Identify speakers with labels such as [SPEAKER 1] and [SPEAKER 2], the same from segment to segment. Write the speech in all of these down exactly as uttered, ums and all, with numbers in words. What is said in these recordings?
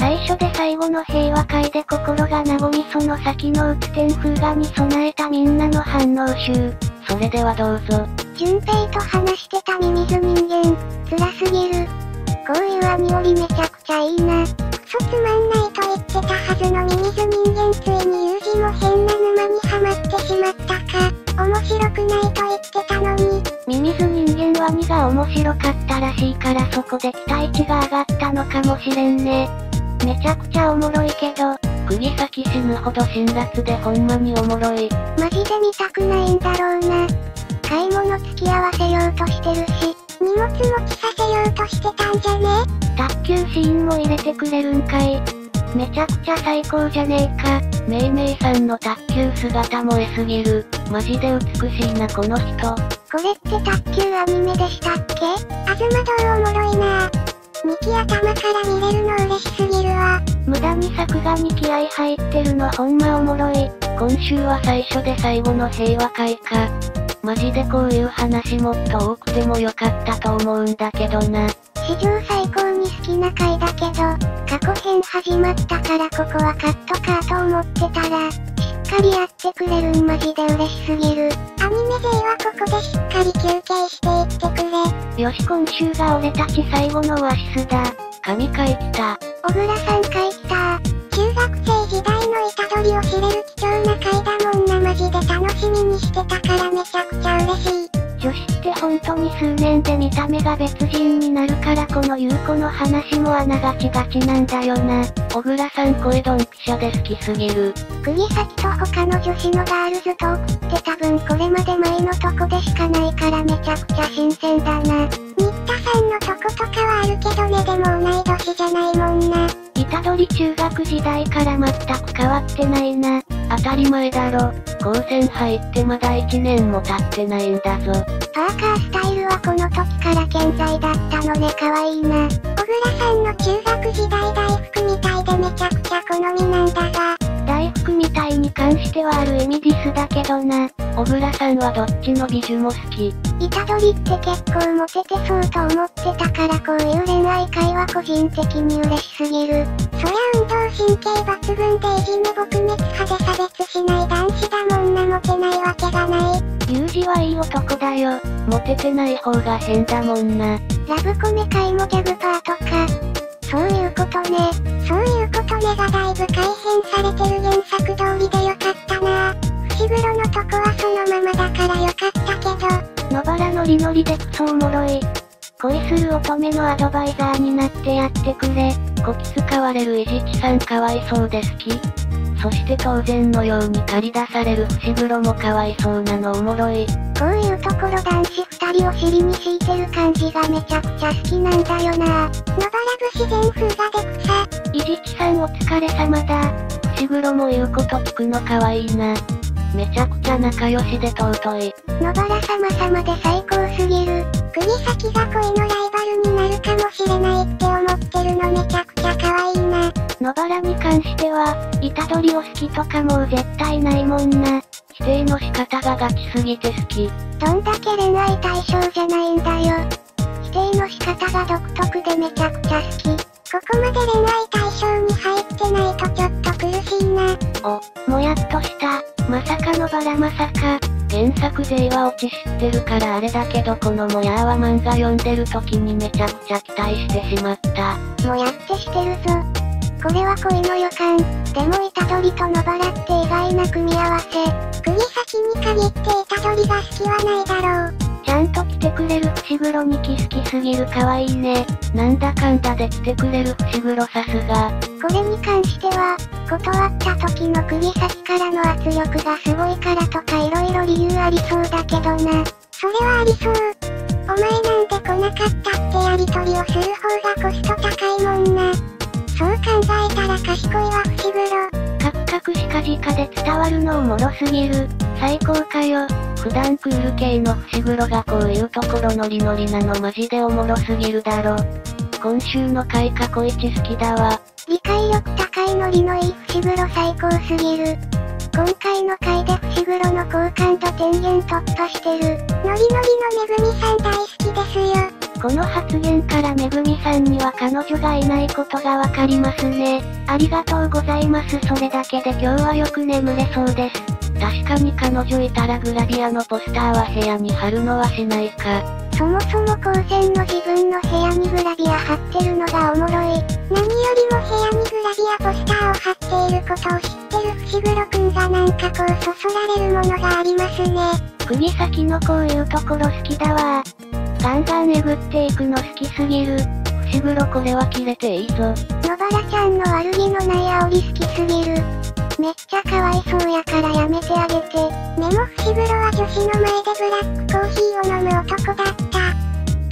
[SPEAKER 1] 最初で最後の平和会で心が和みその先の打つ天風画に備えたみんなの反応集。
[SPEAKER 2] それではどうぞ。
[SPEAKER 1] 順平と話してたミミズ人間、辛すぎる。こういう兄よりめちゃくちゃいいな。クソつまんないと言ってたはずのミミズ人間ついにユージも変な沼にはまってしまったか。面白くないと言ってたのに。ミミズ人間ワニが面白かったらしいからそこで期待値が上がったのかもしれんね。めちゃくちゃおもろいけど、
[SPEAKER 2] 釘先死ぬほど辛辣でほんまにおもろい。
[SPEAKER 1] マジで見たくないんだろうな。買い物付き合わせようとしてるし、荷物持ちさせようとしてたんじゃね？卓球シーンも入れてくれるんかい。めちゃくちゃ最高じゃねえか。
[SPEAKER 2] めいめいさんの卓球姿もえすぎる。マジで美しいなこの人。
[SPEAKER 1] これって卓球アニメでしたっけ？あずま堂おもろいな。にき頭から見れるの嬉しすぎるわ。無駄に作画に気合入ってるのほんまおもろい。
[SPEAKER 2] 今週は最初で最後の平和会か。マジでこういう話もっと多くてもよかったと思うんだけどな。
[SPEAKER 1] 史上最高に好きな回だけど、過去編始まったからここはカットかと思ってたら、しっかりやってくれるんマジで嬉しすぎる。アニメ勢はここでしっかり休憩していってくれ。よし今週が俺たち最後のオアシスだ。
[SPEAKER 2] 神回来た。
[SPEAKER 1] 小倉さん回来た。中学生時代の虎杖を知れる貴重な回だもんな。マジで楽しみにしてたからめちゃくちゃ嬉しい。女子って本当に数年で見た目が別人になるからこの優子の話もあながちがちなんだよな。
[SPEAKER 2] 小倉さん声ドンピシャで好きすぎる。
[SPEAKER 1] 釘先と他の女子のガールズトークって多分これまで前のとこでしかないからめちゃくちゃ新鮮だな。新田さんのとことかはあるけどねでも同い年じゃないもんな。虎杖中学時代から全く変わってないな。
[SPEAKER 2] 当たり前だろ。高専入ってまだいちねんも経ってないんだぞ。
[SPEAKER 1] パーカースタイルはこの時から健在だったのね可愛いな。小倉さんの中学時代大福みたいでめちゃくちゃ好みなんだが、大福みたいに関してはある意味ディスだけどな。
[SPEAKER 2] 小倉さんはどっちの美女も好き。
[SPEAKER 1] 虎杖って結構モテてそうと思ってたからこういう恋愛会は個人的に嬉しすぎる。そりゃ運動神経抜群でいじめ撲滅派で差別しない男子だもんな。モテないわけがない。
[SPEAKER 2] ユージはいい男だよ。モテてない方が変だもんな。
[SPEAKER 1] ラブコメ界もギャグパートか。そういうことね。そういうことねがだいぶ改変されてる原作通りでよかったな。伏黒のとこはそのままだからよかったけど。野原のりのりでクソおもろい。恋する乙女のアドバイザーになってやってくれ。
[SPEAKER 2] こき使われるいじちさんかわいそうで好き。そして当然のように駆り出される伏黒もかわいそうなのおもろい。
[SPEAKER 1] こういうところ男子二人を尻に敷いてる感じがめちゃくちゃ好きなんだよな。野原節全風がで草。
[SPEAKER 2] いじちさんお疲れ様だ。伏黒も言うこと聞くのかわいいな。めちゃくちゃ仲良しで尊い。
[SPEAKER 1] 野原様様で最高すぎる。釘先が恋のライバルになるかもしれないって思ってるのめちゃくちゃ可愛いな。野原に関しては、虎杖を好きとかもう絶対ないもんな。
[SPEAKER 2] 否定の仕方がガチすぎて好き。
[SPEAKER 1] どんだけ恋愛対象じゃないんだよ。否定の仕方が独特でめちゃくちゃ好き。ここまで恋愛対象に入ってないとちょっと苦しいな。
[SPEAKER 2] お、もやっとした。まさかのバラまさか。原作勢はオチ知ってるからあれだけどこのもやーは漫画読んでる時にめちゃくちゃ期待してしまった。
[SPEAKER 1] もやってしてるぞ。これは恋の予感。でも虎杖と野原って意外な組み合わせ。釘先に限って虎杖が好きはないだろう。ちゃんと来てくれる伏黒にキスきすぎる可愛いね。
[SPEAKER 2] なんだかんだで来てくれる伏黒さすが。
[SPEAKER 1] これに関しては、断った時の釘先からの圧力がすごいからとか色々理由ありそうだけどな。それはありそう。お前なんで来なかったってやりとりをする方がコスト高いもんな。そう考えたら賢いわ伏黒。
[SPEAKER 2] カクカクしかじかで伝わるのおもろすぎる。最高かよ。普段クール系の伏黒がこういうところノリノリなのマジでおもろすぎるだろ。今週の回過去一好きだわ。
[SPEAKER 1] 理解力高いノリのいい伏黒最高すぎる。今回の回で伏黒の好感度天元突破してる。ノリノリのめぐみさん大好きですよ。
[SPEAKER 2] この発言からめぐみさんには彼女がいないことがわかりますね。ありがとうございます。それだけで今日はよく眠れそうです。確かに彼女いたらグラビアのポスターは部屋に貼るのはしないか。
[SPEAKER 1] そもそも高専の自分の部屋にグラビア貼ってるのがおもろい。何よりも部屋にグラビアポスターを貼っていることを知ってる伏黒くんがなんかこうそそられるものがありますね。
[SPEAKER 2] 釘先のこういうところ好きだわー。ガンガンえぐっていくの好きすぎる。伏黒これはキレていいぞ。
[SPEAKER 1] 野原ちゃんの悪気のない煽り好きすぎる。めっちゃかわいそうやからやめてあげて。メモ伏黒は女子の前でブラックコーヒーを飲む男だった。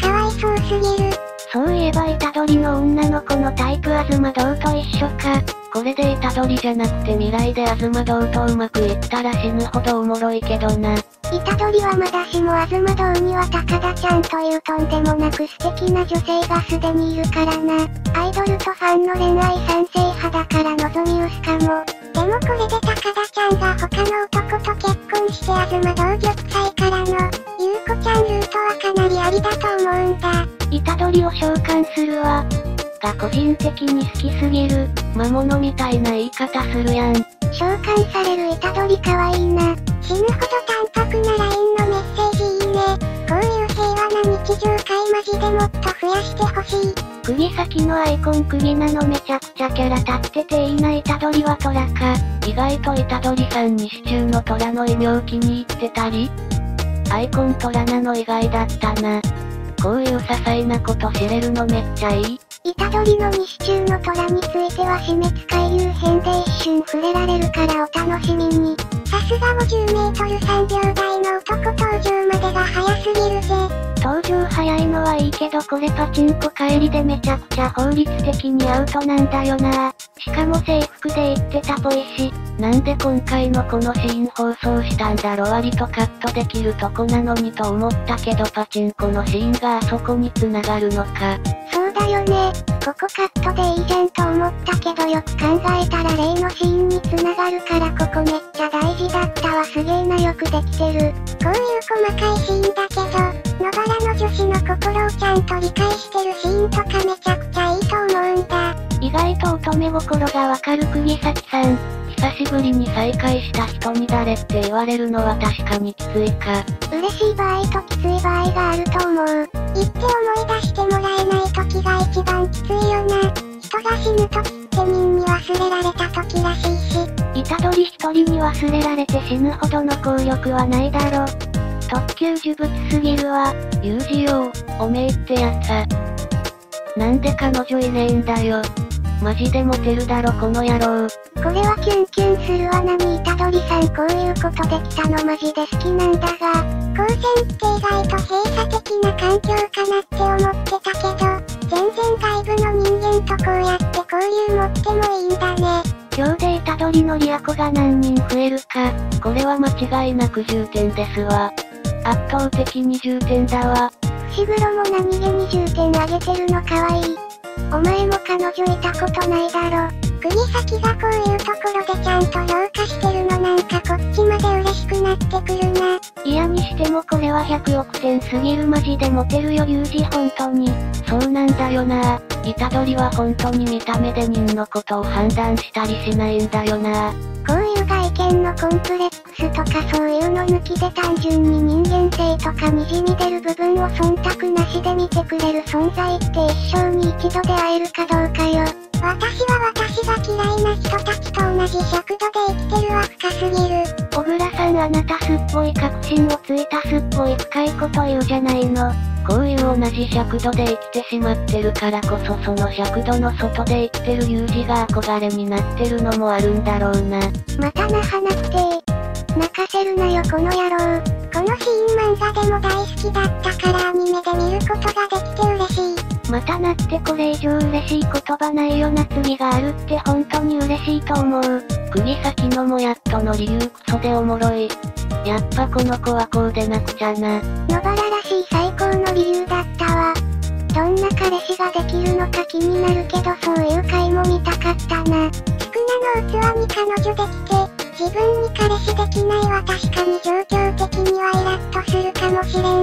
[SPEAKER 1] かわいそうすぎる。
[SPEAKER 2] そういえば虎杖の女の子のタイプ東堂と一緒か。これで虎杖じゃなくて未来で東堂とうまくいったら死ぬほどおもろいけどな。
[SPEAKER 1] 虎杖はまだしも東堂には高田ちゃんというとんでもなく素敵な女性がすでにいるからな。アイドルとファンの恋愛賛成派だから望み薄かも。でもこれで高田ちゃんが他の男と結婚して東堂玉砕からのゆうこちゃんルートはかなりありだと思うんだ。
[SPEAKER 2] 虎杖を召喚するわ。が個人的に好きすぎる。魔物みたいな言い方するやん。
[SPEAKER 1] 召喚される虎杖かわいいな。死ぬほど淡白な ライン のメッセージいいね。こういう平和な日常会マジでもっと増やしてほしい。
[SPEAKER 2] 釘先のアイコン釘なのめちゃくちゃキャラ立ってていいな。虎杖は虎か。意外と虎杖さんに支柱の虎の異名気に入ってたり。アイコン虎なの意外だったな。こういう些細なこと知れるのめっちゃいい。
[SPEAKER 1] 虎杖の西中の虎については死滅回遊編で一瞬触れられるからお楽しみに。さすがごじゅうメートルさんびょうだいの男登場までが早すぎるぜ。
[SPEAKER 2] 登場早いのはいいけどこれパチンコ帰りでめちゃくちゃ法律的にアウトなんだよな。しかも制服で言ってたぽいし。なんで今回のこのシーン放送したんだろ。割とカットできるとこなのにと思ったけどパチンコのシーンがあそこに繋がるのか。
[SPEAKER 1] そうだよね。ここカットでいいじゃんと思ったけどよく考えたら例のシーンに繋がるからここめっちゃ大事だったわ。すげーなよくできてる。こういう細かいシーンだけど、野原の女子の心をちゃんと理解してるシーンとかめちゃくちゃいいと思うんだ。
[SPEAKER 2] 意外と乙女心がわかる釘崎さん。久しぶりに再会した人に誰って言われるのは確かにきついか。
[SPEAKER 1] 嬉しい場合ときつい場合があると思う。言って思い出してもらえない時が一番きついよな。人が死ぬ時って人に忘れられた時らしいし。
[SPEAKER 2] 虎杖一人に忘れられて死ぬほどの効力はないだろ。特級呪物すぎるわ。ユージよー、おめえってやつ。なんで彼女いねえんだよ。マジでモテるだろこの野郎。
[SPEAKER 1] これはキュンキュンするわ。なに虎杖さんこういうことできたのマジで好きなんだが、高専って意外と閉鎖的な環境かなって思ってたけど、全然外部の人間とこうやって交流持ってもいいんだね。
[SPEAKER 2] 今日で虎杖のリアコが何人増えるか、これは間違いなくじゅってんですわ。圧倒的にじゅってんだわ。
[SPEAKER 1] 伏黒も何気にじゅってんあげてるのかわいい。お前も彼女いたことないだろ。釘先がこういうところでちゃんと評価してるのなんかこっちまで嬉しくなってくるな。
[SPEAKER 2] 嫌にしてもこれはひゃくおくてんすぎる。マジでモテるよユージ本当に。そうなんだよな。虎杖は本当に見た目で人のことを判断したりしないんだよな。
[SPEAKER 1] こういう外見のコンプレックスとかそういうの抜きで単純に人間性とか滲み出る部分を忖度なしで見てくれる存在って一生に一度で会えるかどうかよ。私は私が嫌いな人たちと同じ尺度で生きてるは深すぎる。
[SPEAKER 2] 小倉さんあなたすっごい確信をついたすっごい深いこと言うじゃないの。こういう同じ尺度で生きてしまってるからこそその尺度の外で生きてるユージが憧れになってるのもあるんだろうな。
[SPEAKER 1] またなはなくてー。泣かせるなよこの野郎。このシーン漫画でも大好きだったからアニメで見ることができて嬉しい。
[SPEAKER 2] またなってこれ以上嬉しい言葉ないよな。次があるって本当に嬉しいと思う。釘先のもやっとの理由クソでおもろい。やっぱこの子はこうでなくちゃな。
[SPEAKER 1] 野原らしい最高の理由だったわ。どんな彼氏ができるのか気になるけどそういう回も見たかったな。スクナの器に彼女できて、自分に彼氏できないは確かに状況的にはイラッとするかもしれん。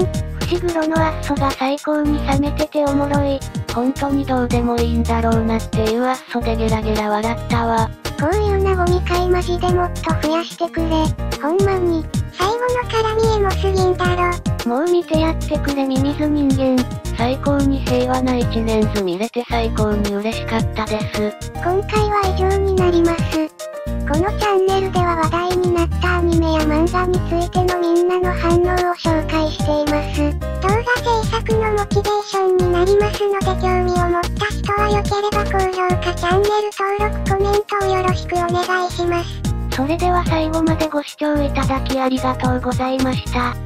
[SPEAKER 2] 伏黒のアッソが最高に冷めてておもろい。本当にどうでもいいんだろうなっていうアッソでゲラゲラ笑ったわ。
[SPEAKER 1] こういうなゴミ会マジでもっと増やしてくれ。ほんまに。最後の絡みエモすぎんだろ。
[SPEAKER 2] もう見てやってくれミミズ人間。最高に平和な一年図見れて最高に嬉しかったです。
[SPEAKER 1] 今回は以上になります。このチャンネルでは話題になったアニメや漫画についてのみんなの反応を紹介しています。動画制作のモチベーションになりますので興味を持った人は良ければ高評価チャンネル登録コメントをよろしくお願いします。
[SPEAKER 2] それでは最後までご視聴いただきありがとうございました。